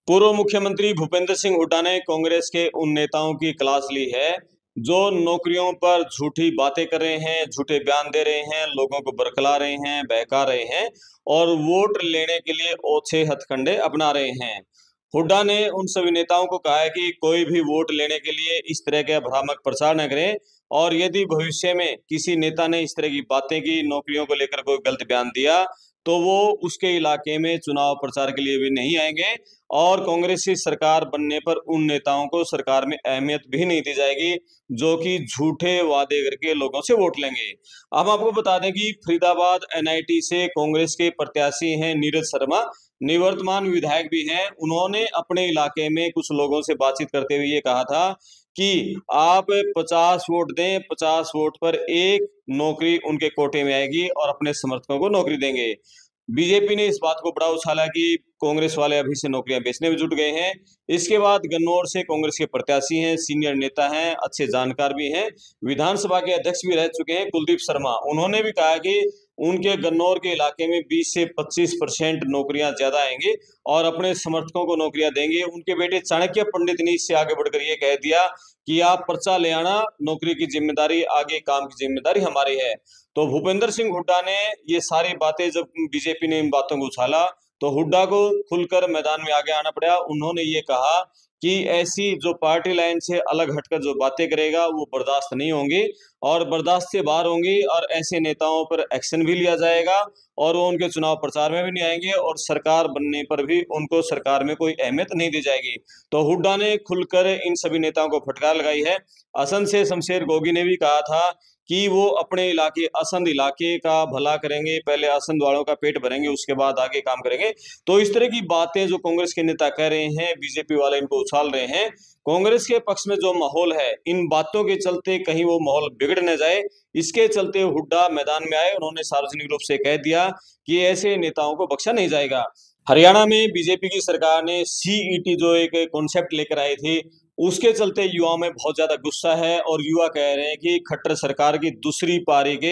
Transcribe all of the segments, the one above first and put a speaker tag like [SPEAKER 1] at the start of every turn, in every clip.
[SPEAKER 1] पूर्व मुख्यमंत्री भूपेंद्र सिंह हुड्डा ने कांग्रेस के उन नेताओं की क्लास ली है जो नौकरियों पर झूठी बातें कर रहे हैं, झूठे बयान दे रहे हैं, लोगों को बरकला रहे हैं, बहका रहे हैं और वोट लेने के लिए ओछे हथकंडे अपना रहे हैं। हुड्डा ने उन सभी नेताओं को कहा है कि कोई भी वोट लेने के लिए इस तरह के भ्रामक प्रचार न करें और यदि भविष्य में किसी नेता ने इस तरह की बातें की, नौकरियों को लेकर कोई गलत बयान दिया, तो वो उसके इलाके में चुनाव प्रचार के लिए भी नहीं आएंगे और कांग्रेसी सरकार बनने पर उन नेताओं को सरकार में अहमियत भी नहीं दी जाएगी जो कि झूठे वादे करके लोगों से वोट लेंगे। अब आपको बता दें कि फरीदाबाद एनआईटी से कांग्रेस के प्रत्याशी हैं नीरज शर्मा, निवर्तमान विधायक भी हैं। उन्होंने अपने इलाके में कुछ लोगों से बातचीत करते हुए ये कहा था कि आप 50 वोट दें, 50 वोट पर एक नौकरी उनके कोटे में आएगी और अपने समर्थकों को नौकरी देंगे। बीजेपी ने इस बात को बड़ा उछाला कि कांग्रेस वाले अभी से नौकरियां बेचने में जुट गए हैं। इसके बाद गन्नौर से कांग्रेस के प्रत्याशी हैं, सीनियर नेता हैं, अच्छे जानकार भी हैं, विधानसभा के अध्यक्ष भी रह चुके हैं, कुलदीप शर्मा। उन्होंने भी कहा कि उनके गन्नौर के इलाके में 20 से 25% नौकरियां ज्यादा आएंगी और अपने समर्थकों को नौकरियां देंगे। उनके बेटे चाणक्य पंडित ने इससे आगे बढ़कर ये कह दिया कि आप पर्चा ले आना, नौकरी की जिम्मेदारी, आगे काम की जिम्मेदारी हमारी है। तो भूपेंद्र सिंह हुड्डा ने ये सारी बातें, जब बीजेपी ने इन बातों को उछाला तो हुड्डा को खुलकर मैदान में आगे आना पड़ा। उन्होंने ये कहा कि ऐसी जो पार्टी लाइन से अलग हटकर जो बातें करेगा वो बर्दाश्त नहीं होंगी और बर्दाश्त से बाहर होंगी और ऐसे नेताओं पर एक्शन भी लिया जाएगा और वो उनके चुनाव प्रचार में भी नहीं आएंगे और सरकार बनने पर भी उनको सरकार में कोई अहमियत नहीं दी जाएगी। तो हुड्डा ने खुलकर इन सभी नेताओं को फटकार लगाई है। असंध से शमशेर गोगी ने भी कहा था कि वो अपने इलाके, असंध इलाके का भला करेंगे, पहले असंध वालों का पेट भरेंगे, उसके बाद आगे काम करेंगे। तो इस तरह की बातें जो कांग्रेस के नेता कह रहे हैं, बीजेपी वाले इनको उछाल रहे हैं। कांग्रेस के पक्ष में जो माहौल है, इन बातों के चलते कहीं वो माहौल बिगड़ न जाए, इसके चलते हुड्डा मैदान में आए। उन्होंने सार्वजनिक रूप से कह दिया कि ऐसे नेताओं को बख्शा नहीं जाएगा। हरियाणा में बीजेपी की सरकार ने सीईटी जो एक कॉन्सेप्ट लेकर आई थी, उसके चलते युवाओं में बहुत ज्यादा गुस्सा है और युवा कह रहे हैं कि खट्टर सरकार की दूसरी पारी के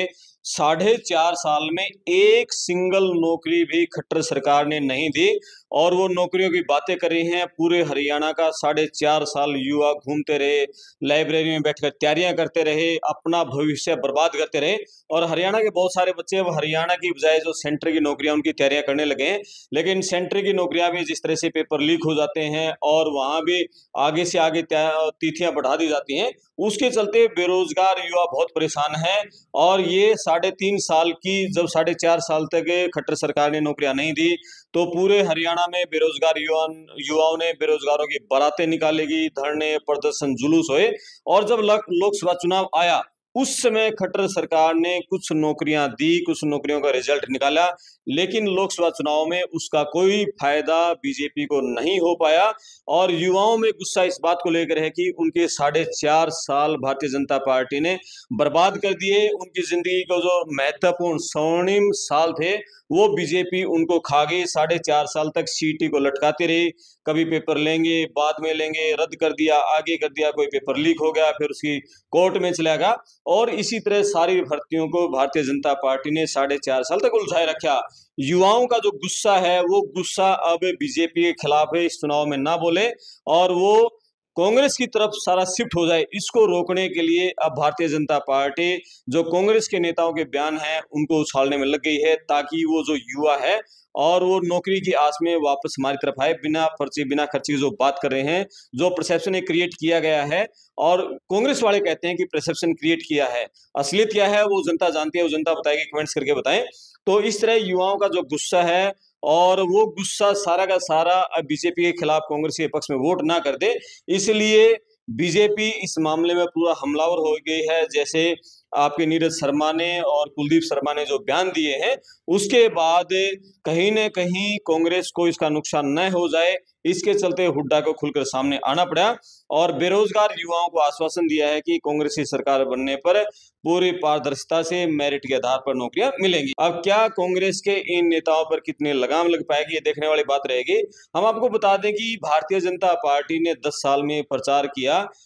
[SPEAKER 1] 4.5 साल में एक सिंगल नौकरी भी खट्टर सरकार ने नहीं दी और वो नौकरियों की बातें कर रही हैं। पूरे हरियाणा का 4.5 साल युवा घूमते रहे, लाइब्रेरी में बैठकर तैयारियां करते रहे, अपना भविष्य बर्बाद करते रहे और हरियाणा के बहुत सारे बच्चे अब हरियाणा की बजाय जो सेंटर की नौकरियां उनकी तैयारियां करने लगे हैं। लेकिन सेंटर की नौकरियां भी जिस तरह से पेपर लीक हो जाते हैं और वहां भी आगे से आगे तिथियां बढ़ा दी जाती हैं, उसके चलते बेरोजगार युवा बहुत परेशान है। और ये 3.5 साल की, जब 4.5 साल तक खट्टर सरकार ने नौकरियां नहीं दी तो पूरे हरियाणा में बेरोजगार युवाओं ने बेरोजगारों की बारातें निकालेगी, धरने, प्रदर्शन, जुलूस हुए। और जब लोकसभा चुनाव आया उस समय खट्टर सरकार ने कुछ नौकरियां दी, कुछ नौकरियों का रिजल्ट निकाला, लेकिन लोकसभा चुनाव में उसका कोई फायदा बीजेपी को नहीं हो पाया। और युवाओं में गुस्सा इस बात को लेकर है कि उनके 4.5 साल भारतीय जनता पार्टी ने बर्बाद कर दिए। उनकी जिंदगी को जो महत्वपूर्ण स्वर्णिम साल थे वो बीजेपी उनको खा गई। 4.5 साल तक सीटी को लटकाते रही, कभी पेपर लेंगे, बाद में लेंगे, रद्द कर दिया, आगे कर दिया, कोई पेपर लीक हो गया, फिर उसकी कोर्ट में चला गया और इसी तरह सारी भर्तियों को भारतीय जनता पार्टी ने 4.5 साल तक उलझाए रखा। युवाओं का जो गुस्सा है वो गुस्सा अब बीजेपी के खिलाफ है, इस चुनाव में ना बोले और वो कांग्रेस की तरफ सारा शिफ्ट हो जाए। इसको रोकने के लिए अब भारतीय जनता पार्टी जो कांग्रेस के नेताओं के बयान हैं उनको उछालने में लग गई है ताकि वो जो युवा है और वो नौकरी की आस में वापस हमारी तरफ आए। बिना पर्ची, बिना खर्ची की जो बात कर रहे हैं, जो परसेप्शन क्रिएट किया गया है और कांग्रेस वाले कहते हैं कि परसेप्शन क्रिएट किया है, असलियत क्या है वो जनता जानती है, वो जनता बताएगी, कमेंट्स करके बताएं। तो इस तरह युवाओं का जो गुस्सा है और वो गुस्सा सारा का सारा बीजेपी के खिलाफ कांग्रेस के पक्ष में वोट ना कर दे, इसलिए बीजेपी इस मामले में पूरा हमलावर हो गई है। जैसे आपके नीरज शर्मा ने और कुलदीप शर्मा ने जो बयान दिए हैं, उसके बाद कहीं न कहीं कांग्रेस को इसका नुकसान न हो जाए, इसके चलते हुड्डा को खुलकर सामने आना पड़ा और बेरोजगार युवाओं को आश्वासन दिया है कि कांग्रेस की सरकार बनने पर पूरी पारदर्शिता से मेरिट के आधार पर नौकरियां मिलेंगी। अब क्या कांग्रेस के इन नेताओं पर कितने लगाम लग पाएगी, ये देखने वाली बात रहेगी। हम आपको बता दें कि भारतीय जनता पार्टी ने 10 साल में प्रचार किया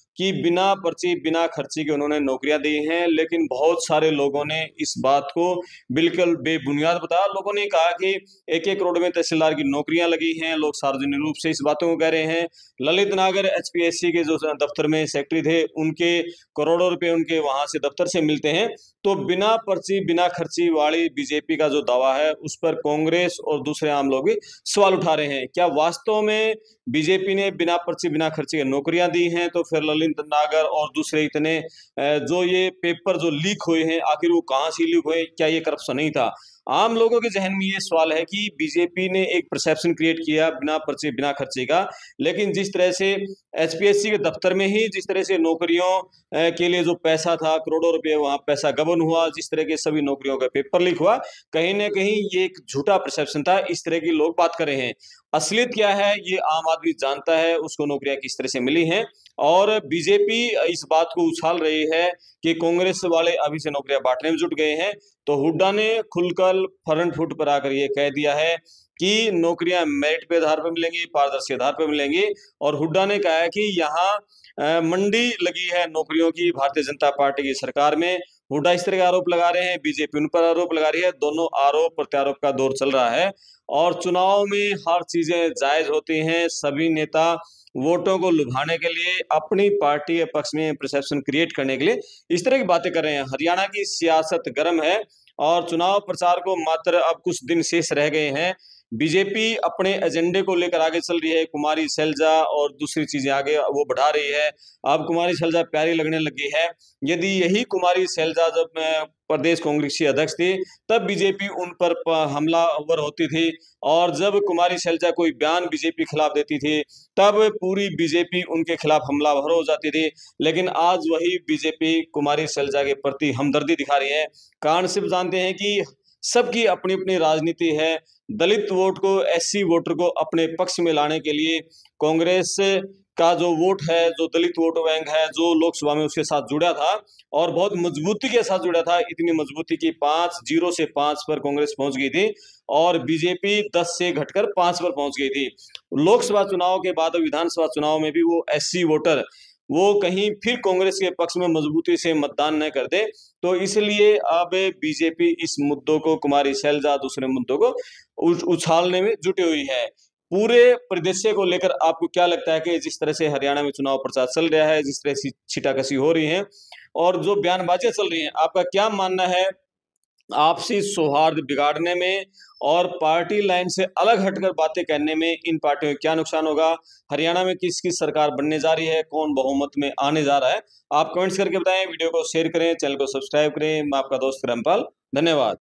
[SPEAKER 1] कि बिना पर्ची बिना खर्ची के उन्होंने नौकरियां दी हैं, लेकिन बहुत सारे लोगों ने इस बात को बिल्कुल बेबुनियाद बताया। लोगों ने कहा कि 1-1 करोड़ में तहसीलदार की नौकरियां लगी हैं। लोग सार्वजनिक रूप से इस बातों को कह रहे हैं। ललित नागर एचपीएससी के जो दफ्तर में सेक्रेटरी थे, उनके करोड़ों रुपए उनके वहां से दफ्तर से मिलते हैं। तो बिना पर्ची बिना खर्ची वाली बीजेपी का जो दावा है, उस पर कांग्रेस और दूसरे आम लोग भी सवाल उठा रहे हैं। क्या वास्तव में बीजेपी ने बिना पर्ची बिना खर्चे के नौकरियां दी हैं? तो फिर ललित नागर और दूसरे इतने जो ये पेपर जो लीक हुए हैं, आखिर वो कहां से लीक हुए? क्या ये करप्शन नहीं था? आम लोगों के जहन में ये सवाल है कि बीजेपी ने एक परसेप्शन क्रिएट किया बिना पर्ची बिना खर्चे का, लेकिन जिस तरह से एचपीएससी के दफ्तर में ही जिस तरह से नौकरियों के लिए जो पैसा था, करोड़ों रुपए वहां पैसा गबन हुआ, जिस तरह के सभी नौकरियों का पेपर लीक हुआ, कहीं ना कहीं ये एक झूठा परसेप्शन था। इस तरह के लोग बात कर रहे हैं। असलियत क्या है ये आम आदमी जानता है, उसको नौकरियां किस तरह से मिली हैं। और बीजेपी इस बात को उछाल रही है कि कांग्रेस वाले अभी से नौकरियां बांटने में जुट गए हैं। तो हुड्डा ने खुलकर फ्रंट फुट पर आकर ये कह दिया है कि नौकरियां मेरिट पे आधार पर मिलेंगी, पारदर्शी आधार पर मिलेंगी। और हुड्डा ने कहा है कि यहाँ मंडी लगी है नौकरियों की भारतीय जनता पार्टी की सरकार में। हुड्डा इस तरह के आरोप लगा रहे हैं, बीजेपी उन पर आरोप लगा रही है। दोनों आरोप प्रत्यारोप का दौर चल रहा है और चुनाव में हर चीजें जायज होती हैं। सभी नेता वोटों को लुभाने के लिए, अपनी पार्टी के पक्ष में परसेप्शन क्रिएट करने के लिए इस तरह की बातें कर रहे हैं। हरियाणा की सियासत गर्म है और चुनाव प्रचार को मात्र अब कुछ दिन शेष रह गए हैं। बीजेपी अपने एजेंडे को लेकर आगे चल रही है। कुमारी शैलजा और दूसरी चीजें आगे वो बढ़ा रही है। अब कुमारी शैलजा प्यारी लगने लगी है। यदि यही कुमारी शैलजा जब प्रदेश कांग्रेस की अध्यक्ष थी, तब बीजेपी उन पर हमलावर होती थी। और जब कुमारी शैलजा कोई बयान बीजेपी खिलाफ देती थी, तब पूरी बीजेपी उनके खिलाफ हमलावर हो जाती थी। लेकिन आज वही बीजेपी कुमारी शैलजा के प्रति हमदर्दी दिखा रही है। कारण सिर्फ जानते हैं कि सबकी अपनी अपनी राजनीति है। दलित वोट को, एससी वोटर को अपने पक्ष में लाने के लिए कांग्रेस का जो वोट है, जो दलित वोट बैंक है, जो लोकसभा में उसके साथ जुड़ा था और बहुत मजबूती के साथ जुड़ा था, इतनी मजबूती की 0 से 5 पर कांग्रेस पहुंच गई थी और बीजेपी 10 से घटकर 5 पर पहुंच गई थी। लोकसभा चुनाव के बाद विधानसभा चुनाव में भी वो एससी वोटर वो कहीं फिर कांग्रेस के पक्ष में मजबूती से मतदान न कर दे। तो इसलिए अब बीजेपी इस मुद्दों को, कुमारी शैलजा दूसरे मुद्दों को उछालने में जुटी हुई है। पूरे परिदृश्य को लेकर आपको क्या लगता है कि जिस तरह से हरियाणा में चुनाव प्रचार चल रहा है, जिस तरह से छीटाकशी हो रही है और जो बयानबाजियां चल रही हैं, आपका क्या मानना है आपसी सौहार्द बिगाड़ने में और पार्टी लाइन से अलग हटकर बातें करने में इन पार्टियों को क्या नुकसान होगा? हरियाणा में किसकी सरकार बनने जा रही है? कौन बहुमत में आने जा रहा है? आप कमेंट्स करके बताएं। वीडियो को शेयर करें, चैनल को सब्सक्राइब करें। मैं आपका दोस्त रामपाल, धन्यवाद।